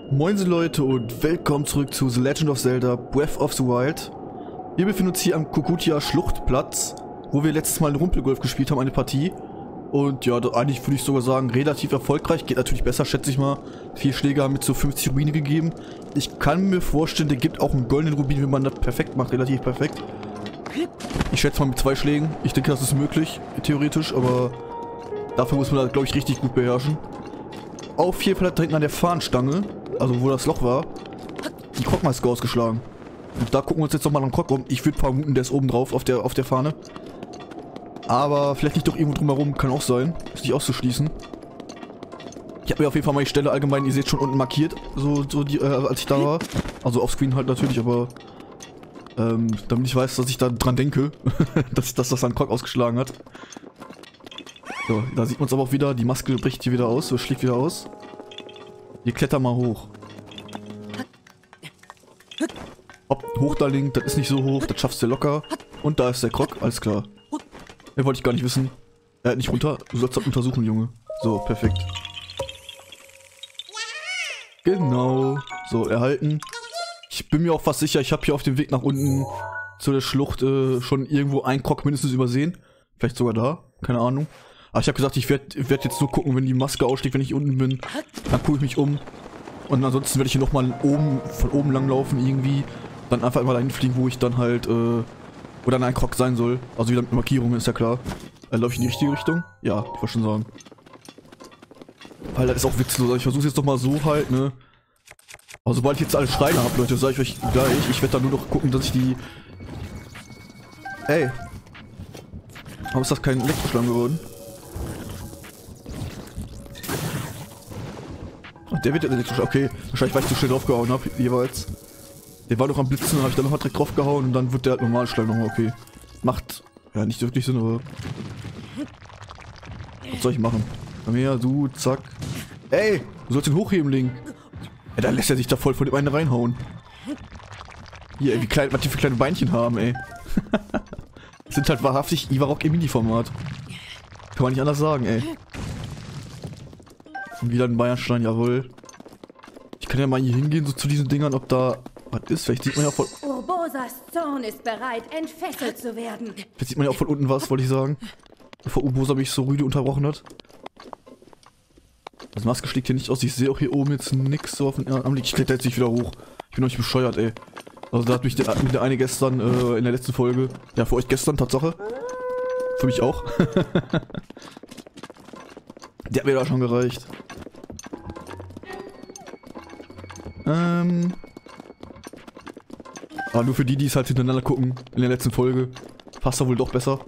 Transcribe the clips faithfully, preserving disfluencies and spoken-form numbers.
Moinsen Leute und willkommen zurück zu The Legend of Zelda Breath of the Wild. Wir befinden uns hier am Kukutia Schluchtplatz, wo wir letztes Mal in Rumpelgolf gespielt haben, eine Partie. Und ja, da eigentlich würde ich sogar sagen, relativ erfolgreich. Geht natürlich besser, schätze ich mal. Vier Schläge haben mit so fünfzig Rubine gegeben. Ich kann mir vorstellen, der gibt auch einen goldenen Rubin, wenn man das perfekt macht, relativ perfekt. Ich schätze mal mit zwei Schlägen. Ich denke, das ist möglich, theoretisch, aber dafür muss man das, glaube ich, richtig gut beherrschen. Auf jeden Fall hat da hinten an der Fahnenstange, also wo das Loch war, die Krogmaske ausgeschlagen. Und da gucken wir uns jetzt nochmal am Krog um. Ich würde vermuten, der ist oben drauf auf der, auf der Fahne. Aber vielleicht nicht doch irgendwo drumherum, kann auch sein. Ist nicht auszuschließen. Ich habe mir auf jeden Fall mal die Stelle allgemein, ihr seht schon unten markiert, so, so die, äh, als ich da war. Also offscreen halt natürlich, aber ähm, damit ich weiß, dass ich da dran denke, dass, dass das ein Krog ausgeschlagen hat. So, da sieht man es aber auch wieder, die Maske bricht hier wieder aus, so schlägt wieder aus. Wir klettern mal hoch. Hopp, hoch da, Link, das ist nicht so hoch, das schaffst du locker. Und da ist der Krog, alles klar. Den wollte ich gar nicht wissen. Er hat nicht runter, du sollst das untersuchen, Junge. So, perfekt. Genau, so, erhalten. Ich bin mir auch fast sicher, ich habe hier auf dem Weg nach unten zu der Schlucht äh, schon irgendwo einen Krog mindestens übersehen. Vielleicht sogar da, keine Ahnung. Aber ich habe gesagt, ich werde werd jetzt nur gucken, wenn die Maske aussteht, wenn ich unten bin. Dann gucke ich mich um. Und ansonsten werde ich hier nochmal oben, von oben lang laufen irgendwie. Dann einfach immer dahin fliegen, wo ich dann halt, äh, wo dann ein Krog sein soll. Also wieder mit Markierungen, ist ja klar. Äh, Laufe ich in die richtige Richtung? Ja, ich wollte schon sagen. Weil das ist auch witzlos. Ich versuche es jetzt doch mal so halt, ne. Aber sobald ich jetzt alle Schreine habe, Leute, sage ich euch gleich, ich werde dann nur noch gucken, dass ich die... Ey. Warum ist das kein Elektroschlamm geworden? Der wird ja elektrisch. Okay, wahrscheinlich, weil ich zu schnell draufgehauen habe, jeweils. Der war doch am Blitzen, habe ich dann nochmal direkt draufgehauen und dann wird der halt normal Schleim nochmal okay. Macht ja nicht wirklich Sinn, aber. Was soll ich machen? Komm her, du, zack. Ey, du sollst ihn hochheben, Link. Ja, da lässt er sich da voll von dem einen reinhauen. Hier, ey, wie klein, was die für kleine Beinchen haben, ey. Das sind halt wahrhaftig Ivarok im Mini-Format. Kann man nicht anders sagen, ey. Und wieder ein Bayernstein, jawohl. Ich kann ja mal hier hingehen, so zu diesen Dingern, ob da was ist. Vielleicht sieht man ja von... Urbosas Zorn ist bereit, entfesselt zu werden. Vielleicht sieht man ja auch von unten was, wollte ich sagen. Bevor Urbosa mich so rüde unterbrochen hat. Das Maske schlägt hier nicht aus. Ich sehe auch hier oben jetzt nix so auf den Anblick. Ich kletter jetzt nicht wieder hoch. Ich bin noch nicht bescheuert, ey. Also da hat mich der, mit der eine gestern äh, in der letzten Folge... Ja, für euch gestern, Tatsache. Für mich auch. Der hat mir da schon gereicht. Ähm. Aber nur für die, die es halt hintereinander gucken, in der letzten Folge, passt da wohl doch besser.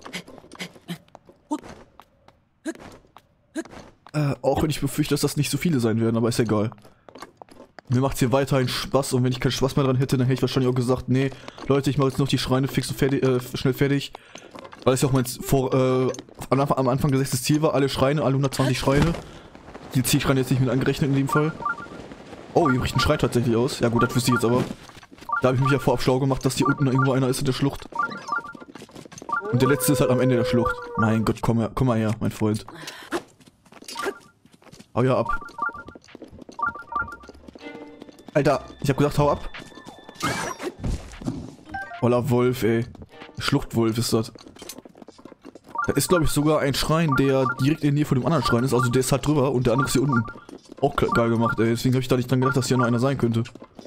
Äh, auch wenn ich befürchte, dass das nicht so viele sein werden, aber ist egal. Mir macht es hier weiterhin Spaß und wenn ich keinen Spaß mehr dran hätte, dann hätte ich wahrscheinlich auch gesagt, nee, Leute, ich mache jetzt noch die Schreine fix und fertig, äh, schnell fertig. Weil es ja auch mein vor, äh, am Anfang, am Anfang gesetztes Ziel war, alle Schreine, alle hundertzwanzig Schreine. Die Zielschreine jetzt nicht mit angerechnet in dem Fall. Oh, hier bricht ein Schrein tatsächlich aus. Ja gut, das wüsste ich jetzt aber. Da habe ich mich ja vorab schlau gemacht, dass hier unten irgendwo einer ist in der Schlucht. Und der letzte ist halt am Ende der Schlucht. Mein Gott, komm, her, komm mal her, mein Freund. Hau ja ab. Alter, ich hab gesagt, hau ab. Oller Wolf, ey. Schluchtwolf ist das. Da ist, glaube ich, sogar ein Schrein, der direkt in der Nähe von dem anderen Schrein ist. Also der ist halt drüber und der andere ist hier unten. Auch geil gemacht, ey. Deswegen habe ich da nicht dran gedacht, dass hier noch einer sein könnte.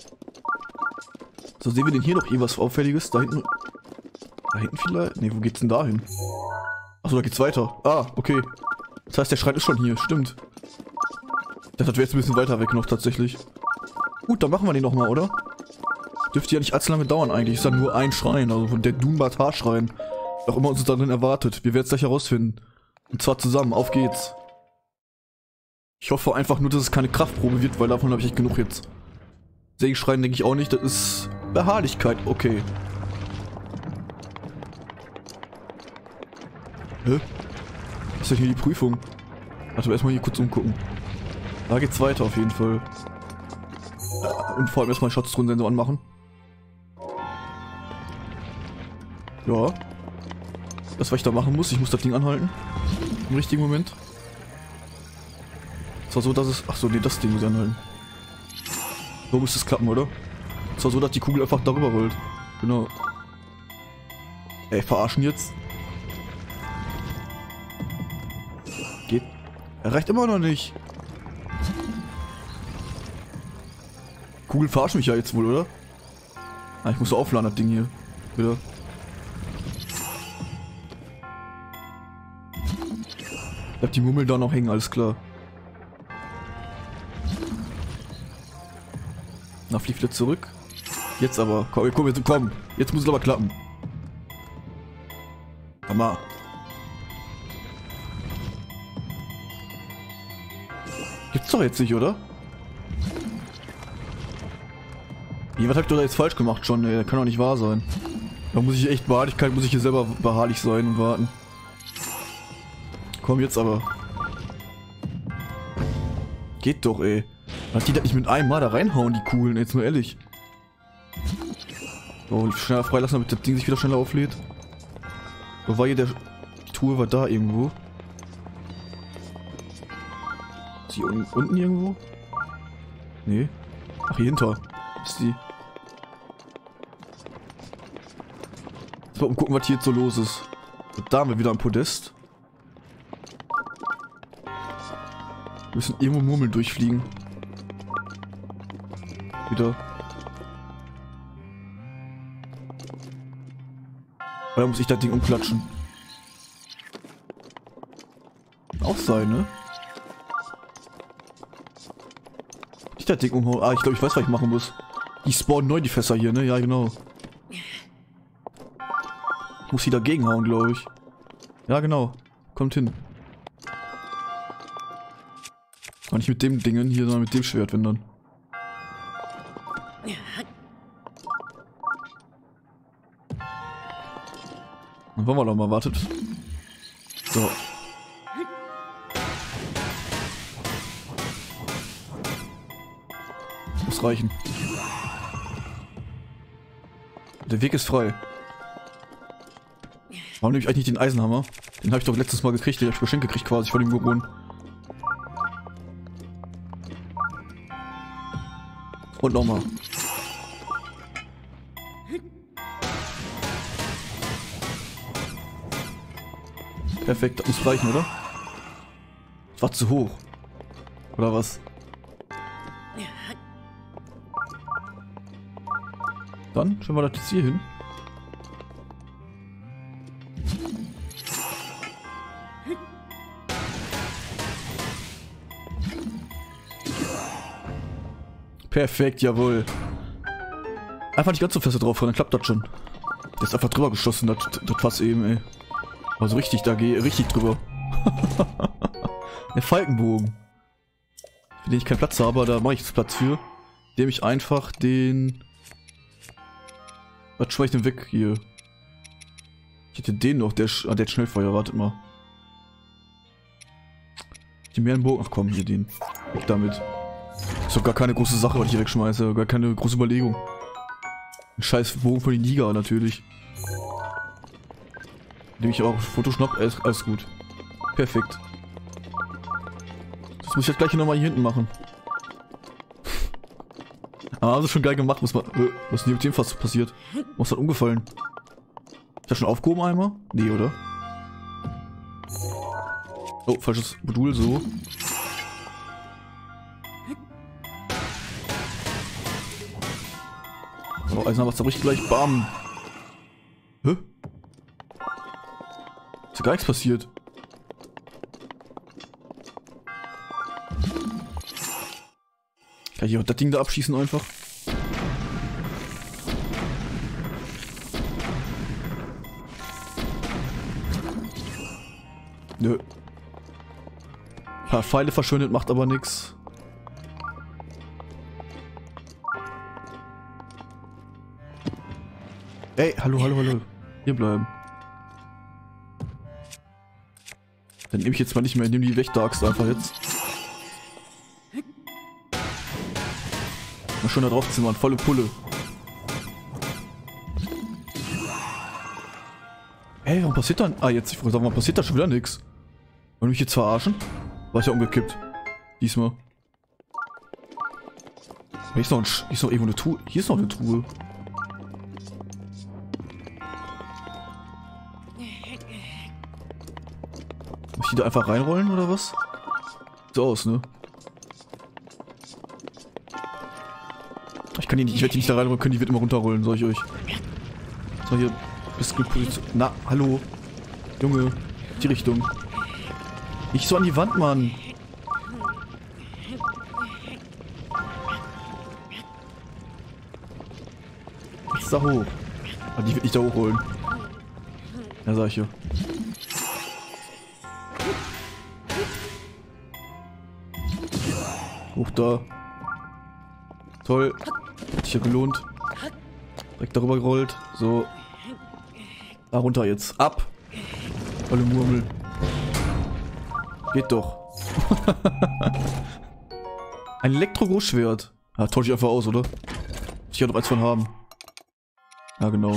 So, sehen wir denn hier noch irgendwas Auffälliges? Da hinten... Da hinten vielleicht? Ne, wo geht's denn da hin? Achso, da geht's weiter. Ah, okay. Das heißt, der Schrein ist schon hier, stimmt. Ich dachte, das wäre jetzt ein bisschen weiter weg noch, tatsächlich. Gut, dann machen wir den nochmal, oder? Dürfte ja nicht allzu lange dauern eigentlich. Ist dann nur ein Schrein, also der Dunbatar-Schrein. Auch immer uns darin erwartet. Wir werden es gleich herausfinden. Und zwar zusammen. Auf geht's. Ich hoffe einfach nur, dass es keine Kraftprobe wird, weil davon habe ich echt genug jetzt. Sägeschreien denke ich auch nicht. Das ist Beharrlichkeit. Okay. Hä? Was ist denn hier die Prüfung? Also erstmal hier kurz umgucken. Da geht's weiter auf jeden Fall. Und vor allem erstmal Schatztruhensensor anmachen. Ja. Das, was ich da machen muss, ich muss das Ding anhalten. Im richtigen Moment. Es war so, dass es... Achso, nee, das Ding muss ich anhalten. So müsste es klappen, oder? Es war so, dass die Kugel einfach darüber rollt. Genau. Ey, verarschen jetzt? Geht. Er reicht immer noch nicht. Kugel verarscht mich ja jetzt wohl, oder? Ah, ich muss so aufladen, das Ding hier. Wieder. Bleibt die Mummel da noch hängen, alles klar. Na, fliegt wieder zurück. Jetzt aber. Komm, komm, jetzt, komm. Jetzt muss es aber klappen. Komm mal. Gibt's doch jetzt nicht, oder? Wie, was hab ich doch da jetzt falsch gemacht schon? Ey, kann doch nicht wahr sein. Da muss ich echt Beharrlichkeit, muss ich hier selber beharrlich sein und warten. Komm jetzt aber. Geht doch, ey. Hat die das nicht mit einem Mal da reinhauen, die Kugeln, jetzt nur ehrlich. So, schneller freilassen, damit das Ding sich wieder schneller auflädt. Wo war hier der... Die Truhe war da irgendwo. Ist die un unten irgendwo? Nee. Ach, hier hinter. Ist die. Jetzt mal gucken, was hier jetzt so los ist. Und da haben wir wieder ein Podest. Wir müssen irgendwo Murmeln durchfliegen. Wieder. Oder muss ich das Ding umklatschen? Auch sein, ne? Ich das Ding umhauen. Ah, ich glaube, ich weiß, was ich machen muss. Die spawnen neu, die Fässer hier, ne? Ja, genau. Ich muss die dagegen hauen, glaube ich. Ja, genau. Kommt hin. Aber nicht mit dem Dingen hier, sondern mit dem Schwert, wenn dann. Dann wollen wir doch mal, wartet. So. Muss reichen. Der Weg ist frei. Warum nehme ich eigentlich nicht den Eisenhammer? Den habe ich doch letztes Mal gekriegt, den habe ich geschenkt gekriegt quasi von dem Goron. Und nochmal. Perfekt, das muss reichen, oder? Das war zu hoch. Oder was? Dann schauen wir das jetzt hier hin. Perfekt, jawohl. Einfach nicht ganz so feste drauf, dann klappt das schon. Der ist einfach drüber geschossen, das, das Fass eben, ey. Also richtig, da gehe richtig drüber. Der Falkenbogen. Für den ich keinen Platz habe, da mache ich jetzt Platz für. Indem ich einfach den... Was schmeiß ich denn weg hier? Ich hätte den noch, der, ah, der hat Schnellfeuer, wartet mal. Die Meerenbogen, ach komm, hier den. Weg damit. Ist doch gar keine große Sache, was ich hier wegschmeiße, gar keine große Überlegung. Ein scheiß Bogen von den Niger natürlich. Nehme ich auch Fotoschnapp, alles, alles gut. Perfekt. Das muss ich jetzt gleich nochmal hier hinten machen. Ah, das ist schon geil gemacht. Was, was ist denn mit dem fast passiert? Was hat umgefallen? Ist das schon aufgehoben einmal? Nee, oder? Oh, falsches Modul, so. Oh, Eisen, was zerbricht gleich. Bam! Hä? Ist ja gar nichts passiert. Kann ich auch das Ding da abschießen einfach? Nö. Ein paar Pfeile verschwendet, macht aber nichts. Ey, hallo, hallo, hallo. Hier bleiben. Dann nehme ich jetzt mal nicht mehr, nehme die Wächteraxt einfach jetzt. Mal schon da drauf zimmern, volle Pulle. Ey, warum passiert dann? Ah, jetzt, ich wollte sagen, warum passiert da schon wieder nichts? Wollen mich jetzt verarschen? War ich ja umgekippt. Diesmal. Hier ist noch, ein Sch hier ist noch irgendwo eine Truhe. Hier ist noch eine Truhe. Muss ich die da einfach reinrollen oder was? So aus, ne? Ich kann die nicht, ich werde die nicht da reinrollen können, die wird immer runterrollen, sag ich euch. So, hier ist gut Position. Na, hallo. Junge, die Richtung. Nicht so an die Wand, Mann. Jetzt da hoch. Aber die wird nicht da hochholen. Ja, sag ich ja. Hoch da. Toll. Hat sich ja gelohnt. Direkt darüber gerollt. So. Da runter jetzt. Ab. Alle Murmel. Geht doch. Ein Elektro-Großschwert. Ja, tausche ich einfach aus, oder? Ich kann doch eins von haben. Ja, genau.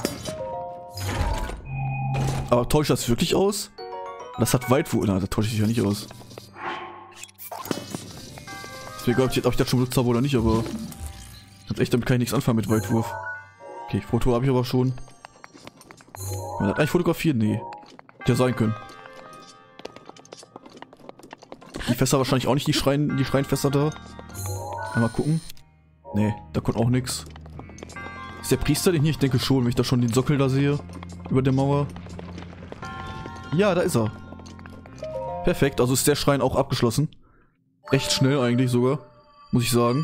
Aber tausche ich das wirklich aus? Das hat Weitwurf. Na, das tausche ich ja nicht aus. Ist mir egal, ob ich, ob ich das schon benutzt habe oder nicht, aber... Ganz echt, damit kann ich nichts anfangen mit Weitwurf. Okay, Foto habe ich aber schon. Man hat eigentlich fotografiert? Nee. Hätte ja sein können. Die Fässer wahrscheinlich auch nicht, die Schrein, die Schreinfässer da. Einmal gucken. Nee, da kommt auch nichts. Ist der Priester denn hier? Ich denke schon, wenn ich da schon den Sockel da sehe. Über der Mauer. Ja, da ist er. Perfekt, also ist der Schrein auch abgeschlossen. Recht schnell eigentlich sogar. Muss ich sagen.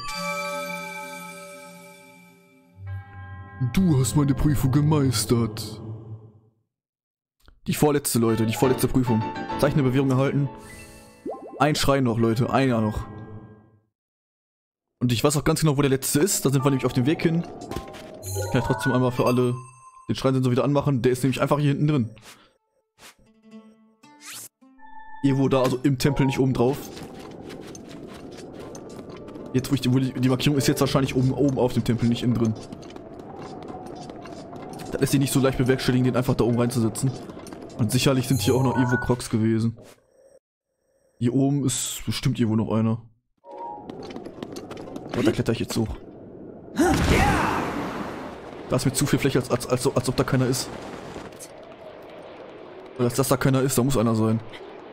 Du hast meine Prüfung gemeistert. Die vorletzte, Leute, die vorletzte Prüfung. Zeichen der Bewährung erhalten. Ein Schrein noch, Leute, einer noch. Und ich weiß auch ganz genau, wo der letzte ist. Da sind wir nämlich auf dem Weg hin. Ich kann ja trotzdem einmal für alle den Schrein so wieder anmachen. Der ist nämlich einfach hier hinten drin. Irgendwo da, also im Tempel, nicht oben drauf. Jetzt, wo ich die, wo die, die Markierung ist jetzt wahrscheinlich oben, oben auf dem Tempel, nicht innen drin. Das ist hier nicht so leicht bewerkstelligen, den einfach da oben reinzusetzen. Und sicherlich sind hier auch noch irgendwo Crocs gewesen. Hier oben ist bestimmt irgendwo noch einer. Aber da kletter ich jetzt hoch. Da ist mir zu viel Fläche, als, als, als, als ob da keiner ist. Weil als das da keiner ist, da muss einer sein.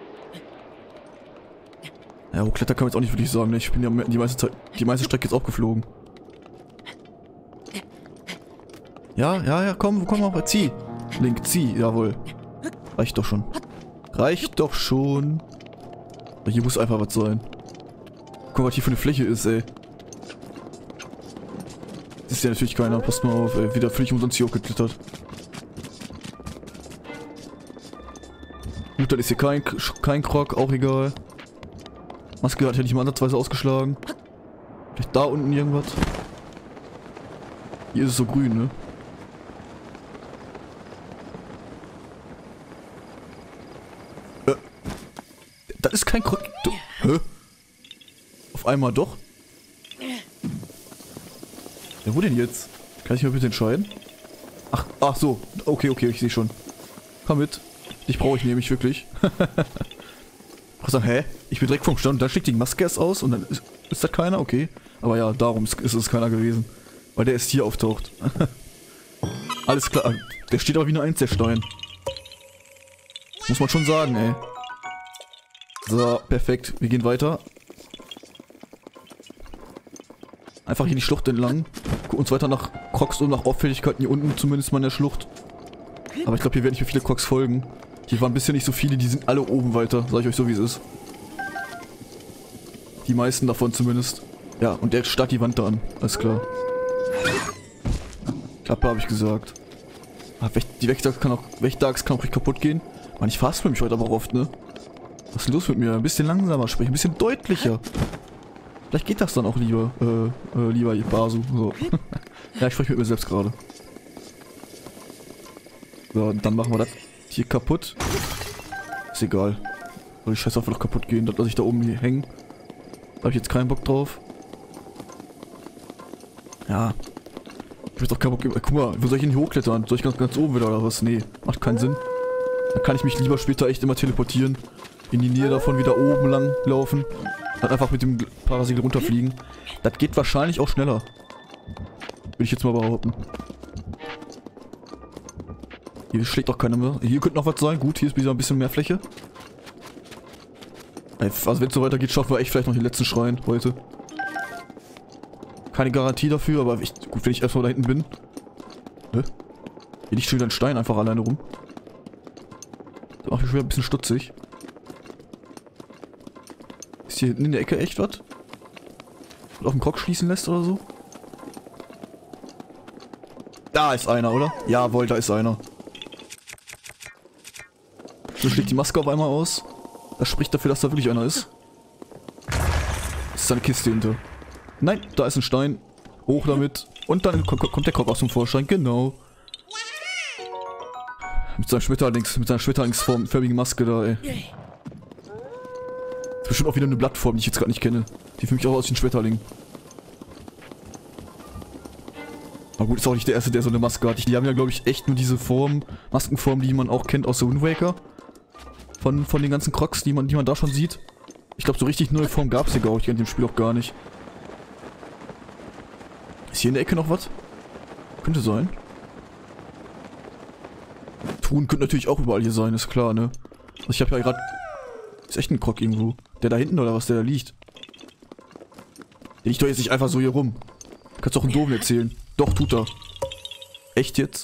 Ja, hochklettern kann man jetzt auch nicht wirklich sagen, ne? Ich bin ja die meiste Zeit, die meiste Strecke jetzt auch geflogen. Ja, ja, ja, komm, komm mal, zieh. Link, zieh, jawohl. Reicht doch schon. Reicht doch schon. Hier muss einfach was sein. Guck mal, was hier für eine Fläche ist, ey. Das ist ja natürlich keiner. Passt mal auf, ey. Wieder völlig umsonst hier hochgeklettert. Gut, dann ist hier kein, kein Krog, auch egal. Maske hat ja nicht mal ansatzweise ausgeschlagen. Vielleicht da unten irgendwas. Hier ist es so grün, ne? Äh. Das ist kein Krog. Hä? Auf einmal doch? Ja, wo denn jetzt? Kann ich mal bitte entscheiden? Ach, ach so. Okay, okay, ich sehe schon. Komm mit. Dich brauche ich nämlich wirklich. Ich sagen, hä? Ich bin direkt vom Stand und da schickt die Maske erst aus und dann ist, ist da keiner? Okay. Aber ja, darum ist, ist es keiner gewesen. Weil der erst hier auftaucht. Alles klar. Der steht aber wie eine Eins, der Stein. Muss man schon sagen, ey. So, perfekt. Wir gehen weiter. Einfach hier die Schlucht entlang. Gucken uns weiter nach Crocs und nach Auffälligkeiten hier unten, zumindest mal in der Schlucht. Aber ich glaube, hier werden nicht mehr viele Crocs folgen. Hier waren bisher nicht so viele, die sind alle oben weiter. Sag ich euch so, wie es ist. Die meisten davon zumindest. Ja, und der starrt die Wand da an. Alles klar. Klappe, habe ich gesagt. Die Wächter kann auch, Wächteraxt kann auch richtig kaputt gehen. Mann, ich fasse mich heute aber auch oft, ne? Was ist los mit mir? Ein bisschen langsamer sprechen, ein bisschen deutlicher. Vielleicht geht das dann auch lieber, äh, äh lieber Basu. So. Ja, ich spreche mit mir selbst gerade. So, dann machen wir das hier kaputt. Ist egal. Soll die Scheiße einfach noch kaputt gehen, dass ich da oben hier hängen. Da habe ich jetzt keinen Bock drauf. Ja. Ich hab jetzt auch keinen Bock. Guck mal, wo soll ich denn hier hochklettern? Soll ich ganz, ganz oben wieder oder was? Nee, macht keinen Sinn. Dann kann ich mich lieber später echt immer teleportieren. In die Nähe davon wieder oben lang laufen. Dann einfach mit dem Parasegel runterfliegen. Das geht wahrscheinlich auch schneller. Würde ich jetzt mal behaupten. Hier schlägt auch keiner mehr. Hier könnte noch was sein. Gut, hier ist wieder ein bisschen mehr Fläche. Also wenn es so weitergeht, schaffen wir echt vielleicht noch den letzten Schrein heute. Keine Garantie dafür, aber ich, gut, wenn ich erstmal da hinten bin. Ne? Hier liegt schon wieder ein Stein einfach alleine rum. Das macht mich schon wieder ein bisschen stutzig. Ist hier hinten in der Ecke echt was? Und auf den Krog schließen lässt oder so? Da ist einer, oder? Jawohl, da ist einer. So schlägt die Maske auf einmal aus. Das spricht dafür, dass da wirklich einer ist. Das ist eine Kiste hinter. Nein, da ist ein Stein. Hoch damit. Und dann kommt, kommt der Kopf aus dem Vorschein. Genau. Mit seiner Schmetterlings, mit seiner schmetterlingsförmigen Maske da, ey. Das ist bestimmt auch wieder eine Blattform, die ich jetzt gerade nicht kenne. Die für mich auch aus wie ein Schmetterling. Aber gut, ist auch nicht der erste, der so eine Maske hat. Die haben ja, glaube ich, echt nur diese Form, Maskenform, die man auch kennt aus The Wind Waker. Von, von den ganzen Crocs, die man, die man da schon sieht. Ich glaube, so richtig neue Form gab es hier, glaube ich, in dem Spiel auch gar nicht. Ist hier in der Ecke noch was? Könnte sein. Truhen könnte natürlich auch überall hier sein, ist klar, ne? Also ich habe ja gerade... Ist echt ein Croc irgendwo. Der da hinten oder was, der da liegt? Der liegt doch jetzt nicht einfach so hier rum. Kannst doch einen Doofen erzählen. Doch, tut er. Echt jetzt?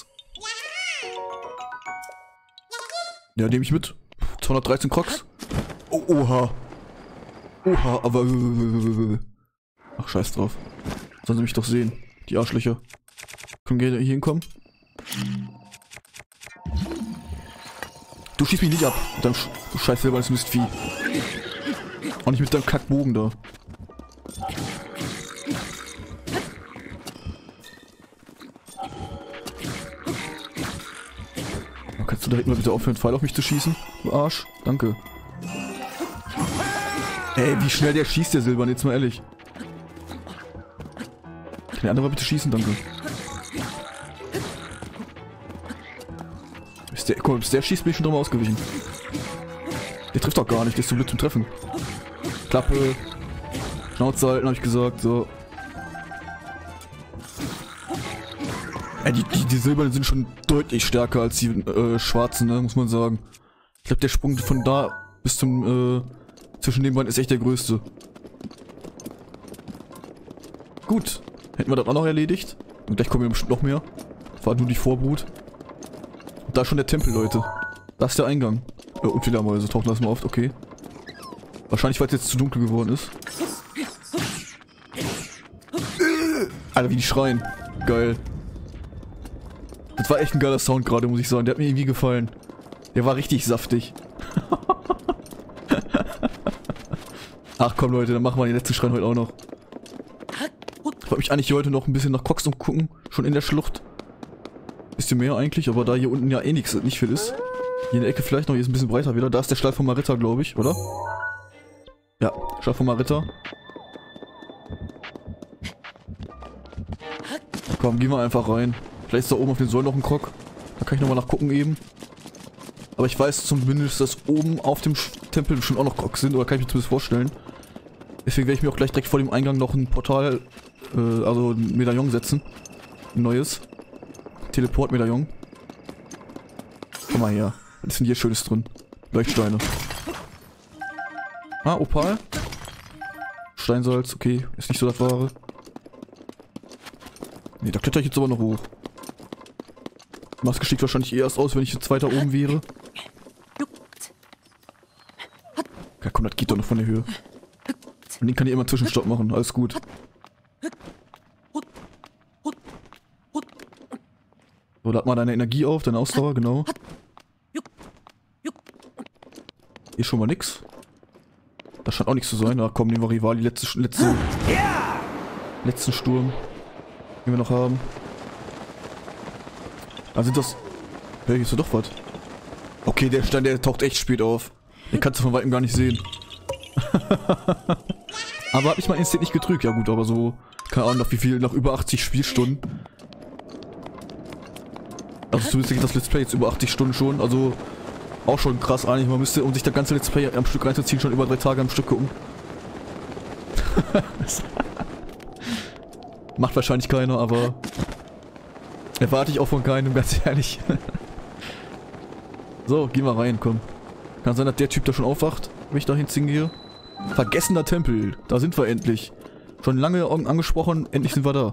Ja, nehme ich mit. zweihundertdreizehn Crocs. Oh, oha. Oha, aber... Ach, scheiß drauf. Sollen sie mich doch sehen. Die Arschlöcher. Können gerne hier hinkommen. Du schießt mich nicht ab. Mit deinem Sch du scheiß silbernes Mistvieh. Auch nicht mit deinem Kackbogen da. Oh, kannst du da hinten mal bitte aufhören, Pfeil auf mich zu schießen? Du Arsch. Danke. Ey, wie schnell der schießt, der Silbern, jetzt mal ehrlich. Kann der andere mal bitte schießen? Danke. Bis der, guck mal, bis der schießt, bin ich schon drum ausgewichen. Der trifft doch gar nicht, der ist zu blöd zum Treffen. Klappe. Schnauze halten, hab ich gesagt, so. Ey, die, die, die Silbernen sind schon deutlich stärker als die äh, schwarzen, ne, muss man sagen. Ich glaube, der Sprung von da bis zum, äh, zwischen den beiden ist echt der größte. Gut. Hätten wir das auch noch erledigt. Und gleich kommen wir bestimmt noch mehr. Das war nur die Vorbrut. Und da ist schon der Tempel, Leute. Da ist der Eingang. Äh, und Fledermäuse tauchen das mal auf, okay. Wahrscheinlich, weil es jetzt zu dunkel geworden ist. Alter, wie die schreien. Geil. Das war echt ein geiler Sound gerade, muss ich sagen. Der hat mir irgendwie gefallen. Der war richtig saftig. Ach komm, Leute, dann machen wir den letzten Schrein heute auch noch. Ich wollte mich eigentlich hier heute noch ein bisschen nach Crocs umgucken. Schon in der Schlucht. Bisschen mehr eigentlich, aber da hier unten ja eh nichts, nicht viel ist. Hier in der Ecke vielleicht noch, hier ist ein bisschen breiter wieder. Da ist der Stall von Marita, glaube ich, oder? Ja, Stall von Marita. Komm, gehen wir einfach rein. Vielleicht ist da oben auf den Säulen noch ein Croc. Da kann ich nochmal nachgucken eben. Aber ich weiß zumindest, dass oben auf dem Tempel schon auch noch Crocs sind, oder kann ich mir zumindest vorstellen. Deswegen werde ich mir auch gleich direkt vor dem Eingang noch ein Portal, äh, also ein Medaillon setzen. Ein neues. Teleport-Medaillon. Komm mal her. Was ist denn hier Schönes drin? Leuchtsteine. Ah, Opal. Steinsalz, okay. Ist nicht so das Wahre. Ne, da kletter ich jetzt aber noch hoch. Maske sticht wahrscheinlich eh erst aus, wenn ich jetzt weiter oben wäre. Ja komm, das geht doch noch von der Höhe. Und den kann ich immer einen Zwischenstopp machen, alles gut. So, lad mal deine Energie auf, deine Ausdauer, genau. Hier ist schon mal nix. Das scheint auch nichts zu sein. Da kommen nehmen wir Rivali, letzte, letzte, letzten Sturm, den wir noch haben. Da sind das... Hey, hier ist doch was. Okay, der Stein, der taucht echt spät auf. Den kannst du von weitem gar nicht sehen. Aber hab ich mein Instinkt nicht getrügt. Ja gut, aber so... Keine Ahnung, nach wie viel, nach über achtzig Spielstunden. Also zumindest geht das Let's Play jetzt über achtzig Stunden schon. Also auch schon krass eigentlich. Man müsste, um sich das ganze Let's Play am Stück reinzuziehen, schon über drei Tage am Stück gucken. Macht wahrscheinlich keiner, aber erwarte ich auch von keinem, ganz ehrlich. So, gehen wir rein, komm. Kann sein, dass der Typ da schon aufwacht, wenn ich da hingehe. Vergessener Tempel, da sind wir endlich. Schon lange angesprochen, endlich sind wir da.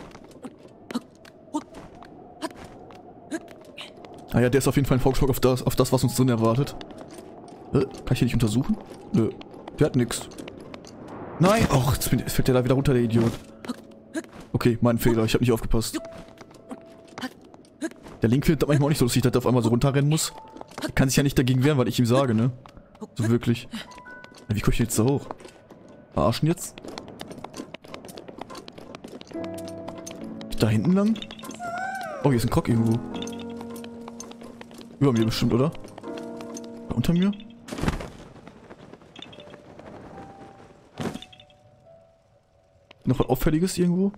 Ah ja, der ist auf jeden Fall ein Vorgeschmack auf das, auf das, was uns drin erwartet. Äh, kann ich hier nicht untersuchen? Nö, der hat nix. Nein! Och, jetzt, jetzt fällt der da wieder runter, der Idiot. Okay, mein Fehler, ich habe nicht aufgepasst. Der Link findet das manchmal auch nicht so lustig, dass der auf einmal so runterrennen muss. Der kann sich ja nicht dagegen wehren, weil ich ihm sage, ne? So wirklich. Wie komme ich jetzt da hoch? Verarschen jetzt? Da hinten lang? Oh, hier ist ein Krog irgendwo. Über mir bestimmt, oder? Da unter mir? Noch was Auffälliges irgendwo?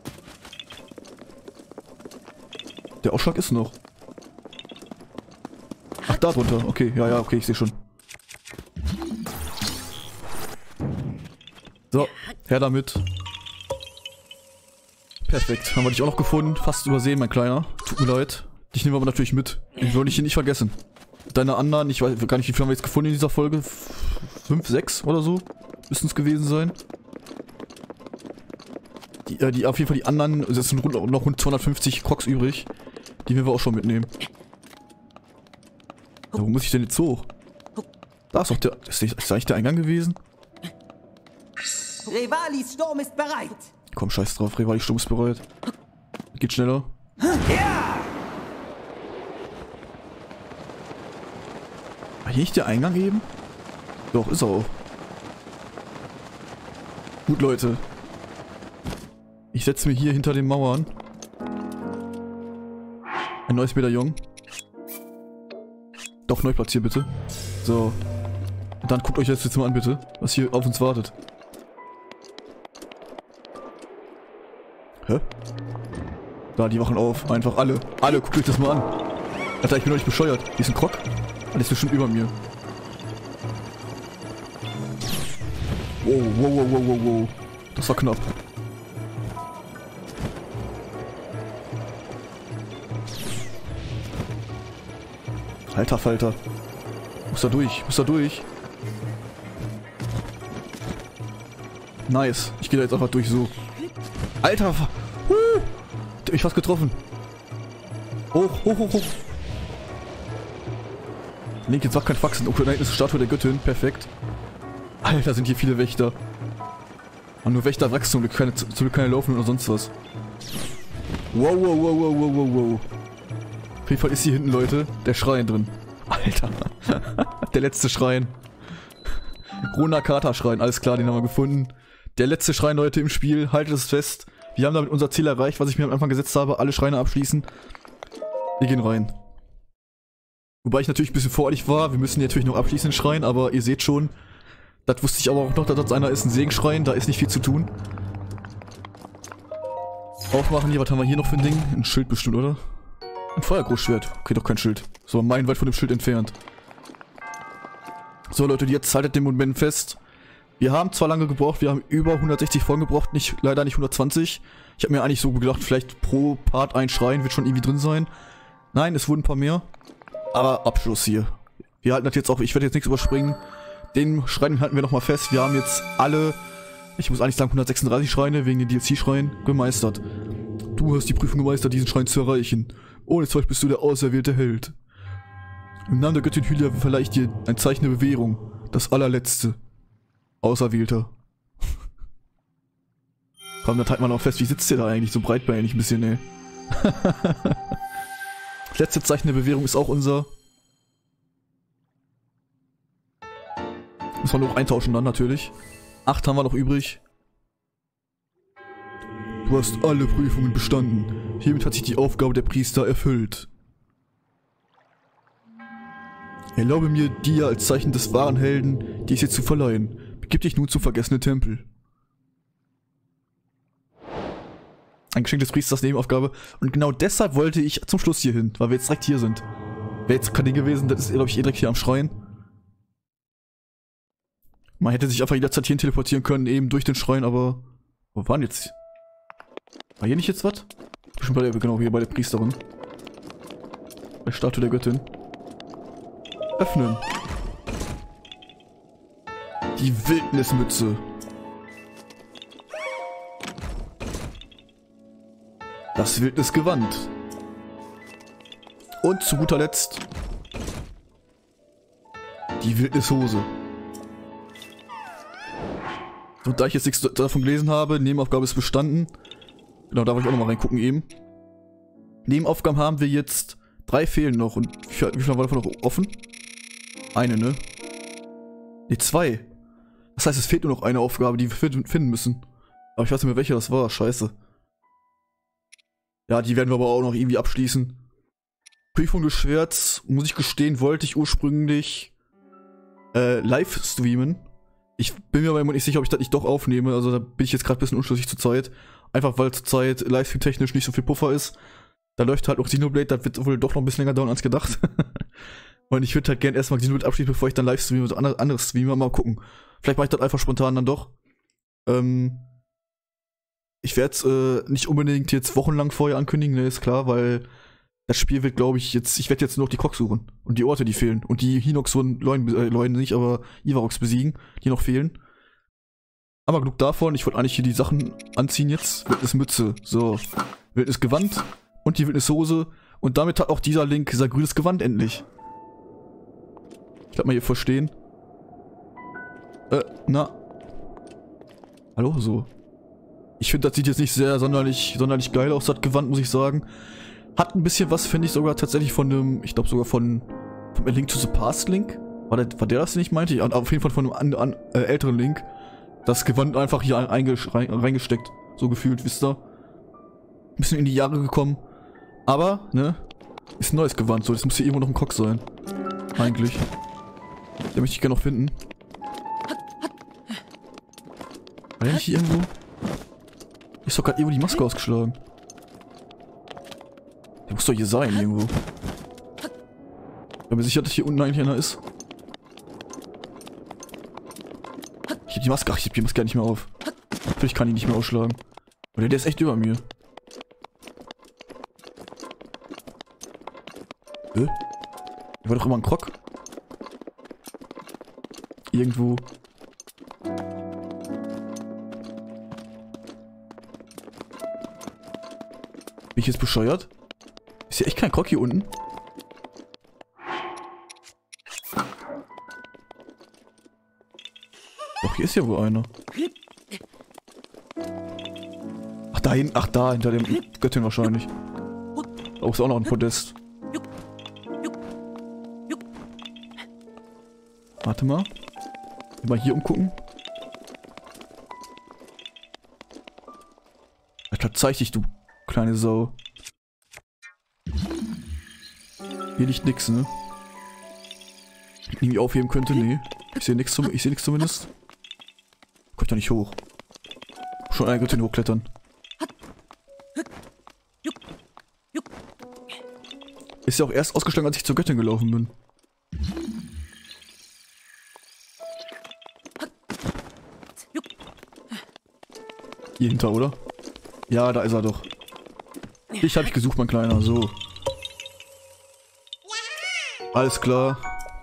Der Ausschlag ist noch. Ach, da drunter. Okay, ja, ja, okay, ich sehe schon. So, her damit. Perfekt, haben wir dich auch noch gefunden. Fast übersehen, mein Kleiner. Tut mir leid. Dich nehmen wir aber natürlich mit. Ich will dich hier nicht vergessen. Deine anderen, ich weiß gar nicht, wie viel haben wir jetzt gefunden in dieser Folge? Fünf, sechs oder so? Müssten es gewesen sein. Die, äh, die, auf jeden Fall die anderen, es sind rund, noch rund zweihundertfünfzig Crocs übrig. Die werden wir auch schon mitnehmen. Ja, wo muss ich denn jetzt hoch? Da ist doch der, ist, ist da eigentlich der Eingang gewesen? Revalis Sturm ist bereit. Komm, scheiß drauf, Revalis Sturm ist bereit. Geht schneller. Ja! War hier nicht der Eingang eben? Doch, ist er auch. Gut, Leute. Ich setze mir hier hinter den Mauern ein neues Medaillon. Doch, neu platzieren, bitte. So. Und dann guckt euch das jetzt mal an, bitte, was hier auf uns wartet. Hä? Da, die wachen auf. Einfach alle. Alle, guckt euch das mal an. Alter, ich bin doch nicht bescheuert. Hier ist ein Krog. Alles bestimmt über mir. Wow, wow, wow, wow, wow, wow. Das war knapp. Alter Falter. Muss da durch, muss da durch. Nice. Ich gehe da jetzt einfach durch so. Alter. Uh, der hat mich fast getroffen. Hoch, hoch, hoch, hoch. Link, jetzt sag kein Faxen. Okay, da hinten ist die Statue der Göttin. Perfekt. Alter, sind hier viele Wächter. Und nur Wächter wachsen zum Glück keine, zum Glück keine laufen oder sonst was. Wow, wow, wow, wow, wow, wow, wow. Auf jeden Fall ist hier hinten, Leute, der Schrein drin. Alter. Der letzte Schrein. Runakata-Schrein, alles klar, den haben wir gefunden. Der letzte Schrein, Leute, im Spiel. Haltet es fest. Wir haben damit unser Ziel erreicht, was ich mir am Anfang gesetzt habe. Alle Schreine abschließen. Wir gehen rein. Wobei ich natürlich ein bisschen voreilig war. Wir müssen natürlich noch abschließen den Schrein, aber ihr seht schon, das wusste ich aber auch noch, dass das einer ist, ein Segenschrein. Da ist nicht viel zu tun. Aufmachen hier, was haben wir hier noch für ein Ding? Ein Schild bestimmt, oder? Ein Feuergroßschwert. Okay, doch kein Schild. So, meilenweit von dem Schild entfernt. So, Leute, jetzt haltet den Moment fest. Wir haben zwar lange gebraucht, wir haben über hundertsechzig Folgen gebraucht, nicht, leider nicht hundertzwanzig. Ich habe mir eigentlich so gedacht, vielleicht pro Part ein Schrein wird schon irgendwie drin sein. Nein, es wurden ein paar mehr. Aber Abschluss hier. Wir halten das jetzt auch, ich werde jetzt nichts überspringen. Den Schrein halten wir nochmal fest. Wir haben jetzt alle, ich muss eigentlich sagen hundertsechsunddreißig Schreine wegen den D L C-Schreien gemeistert. Du hast die Prüfung gemeistert, diesen Schrein zu erreichen. Ohne Zweifel bist du der auserwählte Held. Im Namen der Göttin Hylia verleihe ich dir ein Zeichen der Bewährung. Das allerletzte. Auserwählter. Komm, dann teilt man auch fest, wie sitzt der da eigentlich? So breitbeinig ein bisschen, ey. Das letzte Zeichen der Bewährung ist auch unser. Müssen wir noch eintauschen dann natürlich. Acht haben wir noch übrig. Du hast alle Prüfungen bestanden. Hiermit hat sich die Aufgabe der Priester erfüllt. Erlaube mir, dir als Zeichen des wahren Helden dies jetzt zu verleihen. Begib dich nun zum vergessenen Tempel. Ein Geschenk des Priesters, Nebenaufgabe. Und genau deshalb wollte ich zum Schluss hier hin, weil wir jetzt direkt hier sind. Wäre jetzt kein Ding gewesen, das ist, glaube ich, eh direkt hier am Schrein. Man hätte sich einfach jederzeit hierhin teleportieren können, eben durch den Schrein, aber... Wo waren jetzt? War hier nicht jetzt was? Bestimmt bei der, genau, hier bei der Priesterin. Bei der Statue der Göttin. Öffnen. Die Wildnismütze. Das Wildnisgewand. Und zu guter Letzt die Wildnishose. Und da ich jetzt nichts davon gelesen habe, Nebenaufgabe ist bestanden. Genau, da wollte ich auch nochmal reingucken eben. Nebenaufgaben haben wir jetzt drei fehlen noch. Und wie viel, wie viel war davon noch offen? Eine, ne? Ne, zwei. Das heißt, es fehlt nur noch eine Aufgabe, die wir finden müssen. Aber ich weiß nicht mehr, welche das war. Scheiße. Ja, die werden wir aber auch noch irgendwie abschließen. Prüfung des Schwerts, muss ich gestehen, wollte ich ursprünglich äh, live streamen. Ich bin mir aber immer nicht sicher, ob ich das nicht doch aufnehme. Also da bin ich jetzt gerade ein bisschen unschlüssig zur Zeit. Einfach weil zur Zeit livestream-technisch nicht so viel Puffer ist. Da läuft halt noch Xenoblade, das wird wohl doch noch ein bisschen länger dauern als gedacht. Und ich würde halt gerne erstmal Xenoblade abschließen, bevor ich dann live streame oder anderes streame. Mal gucken. Vielleicht mache ich das einfach spontan dann doch. Ähm, ich werde äh, nicht unbedingt jetzt wochenlang vorher ankündigen, ne, ist klar, weil das Spiel wird, glaube ich, jetzt, ich werde jetzt nur noch die Cox suchen. Und die Orte, die fehlen. Und die Hinox und Leuen, äh, Leuen nicht, aber Ivarox besiegen, die noch fehlen. Aber genug davon, ich wollte eigentlich hier die Sachen anziehen jetzt. Wildnismütze, so. Wildnisgewand und die Wildnishose. Und damit hat auch dieser Link, dieser grünes Gewand endlich. Ich glaub mal hier verstehen. Äh, na. Hallo, so. Ich finde, das sieht jetzt nicht sehr sonderlich, sonderlich geil aus, das Gewand, muss ich sagen. Hat ein bisschen was, finde ich, sogar tatsächlich von einem, ich glaube sogar von, vom A Link to the Past Link. War der, war der das, den ich meinte? Ich, auf jeden Fall von einem an, an, äh, älteren Link. Das Gewand einfach hier rein, reingesteckt. So gefühlt, wisst ihr. Ein bisschen in die Jahre gekommen. Aber, ne? Ist ein neues Gewand, so. Das muss hier irgendwo noch ein Cox sein. Eigentlich. Den möchte ich gerne noch finden. War der nicht hier irgendwo? Ist doch gerade irgendwo die Maske ausgeschlagen. Der muss doch hier sein, irgendwo. Ich bin mir sicher, dass hier unten eigentlich einer ist. Ich hab die Maske, ach, ich hab die Maske gar nicht mehr auf. Natürlich kann ich nicht mehr ausschlagen. Aber der, der ist echt über mir. Hä? Der war doch immer ein Krog. Irgendwo. Bin ich jetzt bescheuert? Ist hier echt kein Krog hier unten? Doch, hier ist ja wohl einer. Ach, da hinten, ach da, hinter dem Göttin wahrscheinlich. Da ist auch noch ein Podest. Warte mal. Mal hier umgucken. Alter, zeig dich, du kleine Sau. Hier liegt nix, ne? Irgendwie aufheben könnte? Nee. Ich sehe nichts zum, ich sehe nichts zumindest. Komm ich da nicht hoch. Schon eine Göttin hochklettern. Ist ja auch erst ausgeschlagen, als ich zur Göttin gelaufen bin. Hier hinter, oder? Ja, da ist er doch. Dich habe ich gesucht, mein Kleiner. So. Alles klar.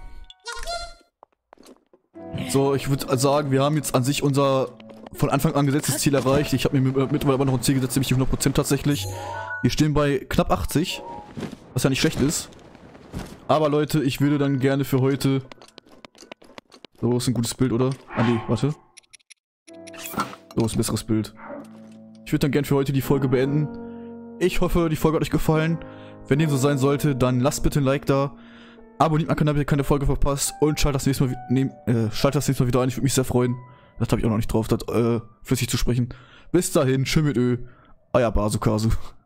So, ich würde sagen, wir haben jetzt an sich unser von Anfang an gesetztes Ziel erreicht. Ich habe mir mittlerweile aber noch ein Ziel gesetzt, nämlich hundert Prozent tatsächlich. Wir stehen bei knapp achtzig, was ja nicht schlecht ist. Aber Leute, ich würde dann gerne für heute... So, ist ein gutes Bild, oder? Ah nee, warte. So, ist ein besseres Bild. Ich würde dann gerne für heute die Folge beenden. Ich hoffe, die Folge hat euch gefallen. Wenn dem so sein sollte, dann lasst bitte ein Like da. Abonniert meinen Kanal, damit ihr keine Folge verpasst. Und schaltet das nächste Mal, nehm, äh, schaltet das nächste Mal wieder ein. Ich würde mich sehr freuen. Das habe ich auch noch nicht drauf, das äh, flüssig zu sprechen. Bis dahin, tschö mit Ö. Euer Basukasu.